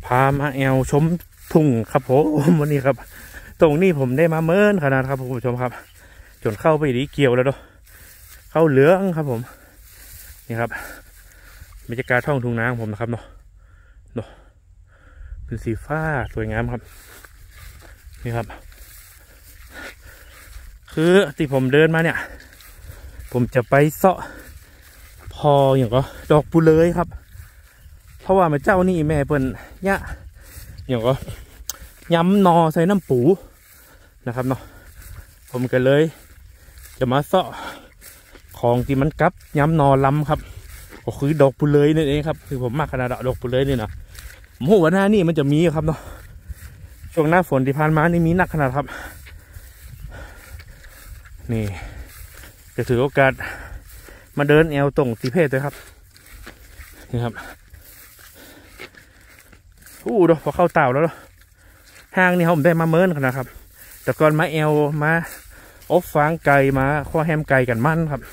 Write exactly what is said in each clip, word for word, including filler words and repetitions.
ามาแอวชมทุ่งครับผมวันนี้ครับตรงนี้ผมได้มาเมินขนาดครับคุณผู้ชมครับจนเข้าไปดีเกี่ยวแล้วด้วยเข้าเหลืองครับผมนี่ครับบรรยากาศท้องทุ่งนาของผมนะครับเนาะเนาะเป็นสีฟ้าสวยงามครับนี่ครับคือที่ผมเดินมาเนี่ยผมจะไปเสาะพออย่างก็ดอกปูเลยครับเพราะว่ามาเจ้านี่แม่เปิ้นเนี่ยอย่างก็ย้ำนอใส่น้ำปูนะครับเนาะผมก็เลยจะมาเสาะของที่มันกับย้ำนอลำครับก็คือดอกปูเลยนั่นเองครับคือผมมากขนาดดอกปูเลยนี่นะผมหัวหน้านี่มันจะมีครับเนาะช่วงหน้าฝนที่ผ่านมานี่มีหนักขนาดครับนี่จะถือโอกาสมาเดินแอวตรงสีเพศเลยครับนี่ครับอู้ดูพอเข้าเต่าแล้วห้างนี่ผมได้มาเมินขนาดครับแต่ก่อนมาแอวมาอบฟางไก่มาข้อแฮมไก่กันมั่นครับ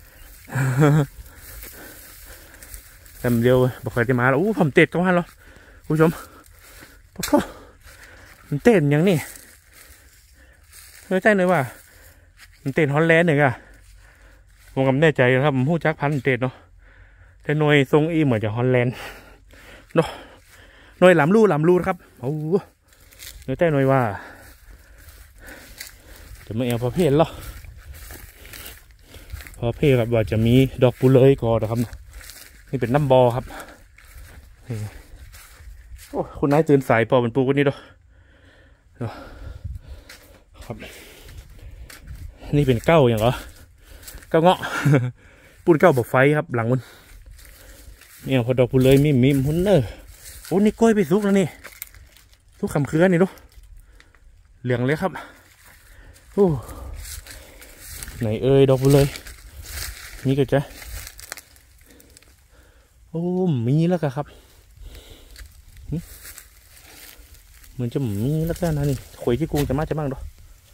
แฮมเดียวบอกใครจะมาแล้วอู้ผมเตะกันวันแล้วผู้ชมพอเข้ามันเต้นอย่างนี้เฮ้ยใจเลยว่ามันเต้นฮอลแลนด์หนึ่งอะผมกำแน่ใจนะครับผมพูดจักพันเต้นเนาะแต่หน่วยทรงอีเหมือนจะฮอลแลนด์เนาะหน่วยหลำลู่หลำลู่ครับโอ้เนื้อใจหน่วยว่าจะมาแอวพอเพลหรอพอเพลครับว่าจะมีดอกปูเลยก่อนนะครับนี่เป็นน้ำบอครับโอ้คุณนายตื่นสายพอเป็นปูกันนี่ด้วยครับนี่เป็นเก้าอย่างเหรอเก้าเงาะปูนเก้าบอกไฟครับหลังมันเนี่ยพอดอกปูเลยมีมีมุนเนอร์โอ้นี่กล้วยไปซุกแล้วนี่ทุกคำเคลื่อนนี่ดูเหลืองเลยครับโอ้ไหนเอ่ยดอกปูเลยนี่ก็จะโอ้มีแล้วกันครับเหมือนจะมีแล้วกันนะนี่ขวยที่กุ้งจะมาจะมั่งดอก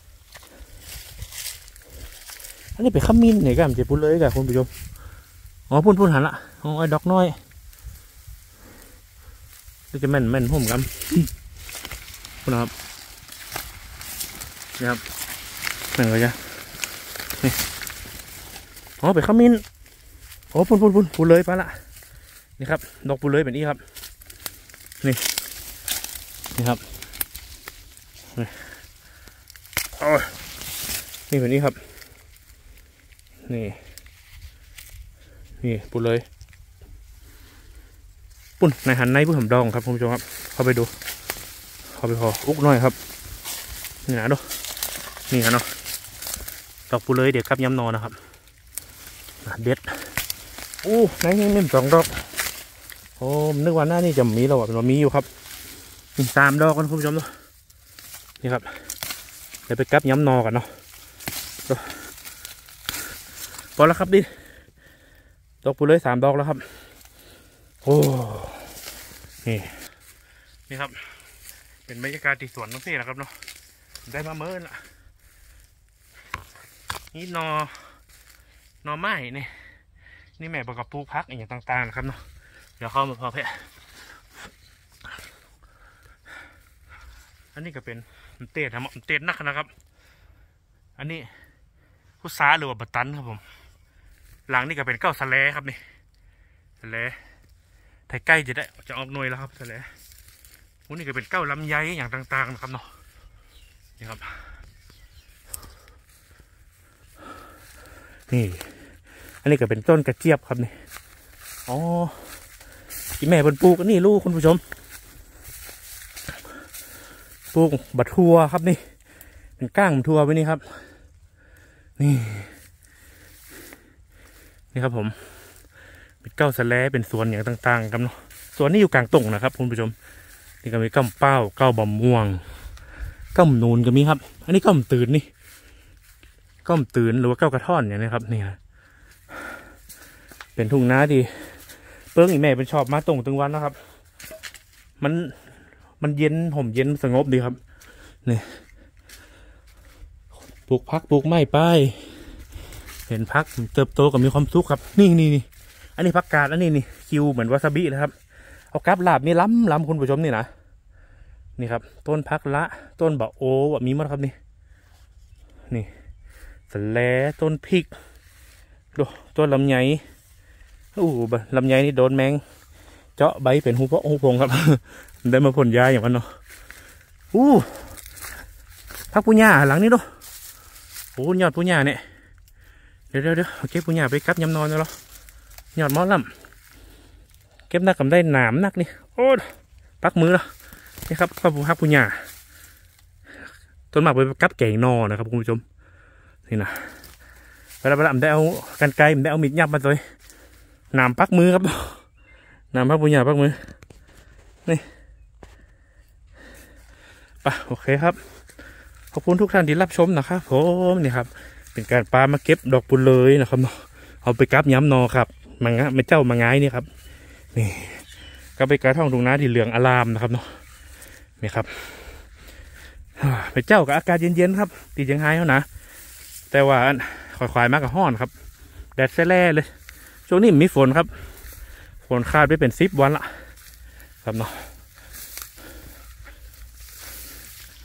อันนี้เป็นขมิ้นเนี่ยกันจะพูดเลยกับคุณผู้ชมอ๋อพูดพูดหันละอ๋อไอ้ดอกน้อยจะแม่นแม่นผมกันคุณครับนี่ครับหนึ่งเลยจ้ะนี่อ๋อเป็นขมิ้นอ๋อพูดพูดพูดพูดเลยไปละนี่ครับดอกพูดเลยแบบนี้ครับนี่นี่ครับนี่โอ้นี่แบบนี้ครับนี่นี่ปูเลยปุ่นในหันในผู้ผมดองครับคุณผู้ชมครับเข้าไปดูเข้าไปพออุกหน่อยครับนี่นะดูนี่นะเนาะดอกปูเลยเดี๋ยวครับย้ำนอนนะครับเด็ดอู้ในนี่มีสองดอกโอ้นึกว่าหน้านี่จะมีเราอ่ะมันมีอยู่ครับมีสามดอกกันคุณผู้ชมดูนี่ครับเดี๋ยวไปกับย้ำนอกันเนาะพอแล้วครับดิดอกปูเลยสามดอกแล้วครับโอ้นี่นี่ครับเป็นบรรยากาศที่สวนน้องเซ่นะครับเนาะได้มาเมินละนี่นอนอไม้นี่นี่แม่บอกกับปลูกพักอย่างต่างๆนะครับเนาะเดี๋ยวเข้ามาพอเพะอันนี้ก็เป็นเตะนะเตะนักนะครับอันนี้พุทราหรือว่าบัตตันครับผมหลังนี่ก็เป็นเก้าสะเลครับนี่สะเลไทยใกล้จะได้จะออกหน่วยแล้วครับสะเลวันนี้ก็เป็นเก้าลำไยอย่างต่างๆนะครับเนาะนี่ครับนี่อันนี้ก็เป็นต้นกระเจี๊ยบครับนี่อ๋อที่แม่เป็นปลูกนี่ลูกคุณผู้ชมปลูกบัตรทัวครับนี่เป็นก้างบัตรทัวไปนี่ครับนี่นี่ครับผมเป็นเก้าสะแลเป็นสวนอย่างต่างๆครับเนาะสวนนี้อยู่กลางตรงนะครับคุณผู้ชมนี่ก็มีก้ามเป้าเก้าบะม่วงก้ามนูนก็มีครับอันนี้ก้ามตื่นนี่ก้ามตื่นหรือว่าเก้ากระท่อนอย่างนี้ครับนี่เป็นทุ่งนาดีเปิ้งอีแม่เป็นชอบมาตรงตึงวันนะครับมันมันเย็นห่มเย็นสงบดีครับนี่ปลูกพักปลูกไม้ป้ายเห็นพักเติบโตกับมีความสุขครับนี่นี่นี่อันนี้ผักกาดอันนี้นี่คิวเหมือนวาซาบินะครับเอากับลาบมีล้ำล้ำคุณผู้ชมนี่นะนี่ครับต้นพักละต้นบะโอวะมีมั้งครับนี่นี่สแลต้นพริกดูต้นลำไยอู้ลำไยนี่โดนแมงเจาะใบเป็นหูเพาะหูพงครับ ได้มาพ่นยาอย่างนั้นเนาะอู้พักปุญญาหลังนี้ดูโอ้ยอดปุญญาเนี่ยเดี๋ยวเดี๋ยวเดี๋ยวเก็บปุญญาไปกับยำนอนแล้วยอดมอลำเก็บนักกับได้หนามนักนี่โอ้ปักมือแล้วนี่ครับพักพักปุญญาต้นหมากไปกับแกงนอนะครับคุณผู้ชมนี่นะเวลาเวลาผมได้เอากันไกลผมได้เอามีดยับมาเลยหนามปักมือครับหนามพักปุญญาปักมือนี่ปะโอเคครับขอบคุณทุกท่านที่รับชมนะครับผมนี่ครับเป็นการปลามาเก็บดอกปุเลยนะครับเอาไปกับย้ำนอครับมังงะไม่เจ้ามังงายนี่ครับนี่ก็ไปกระท่องตรงน้าที่เหลืองอลามนะครับเนาะนี่ครับไปเจ้ากับอากาศเย็นๆครับตีเชียงไฮ้เขานะแต่ว่าควายๆมากกับห้อนครับแดดแซ่แล่เลยช่วงนี้มีฝนครับฝนคาดไปเป็นสิบวันละครับเนาะ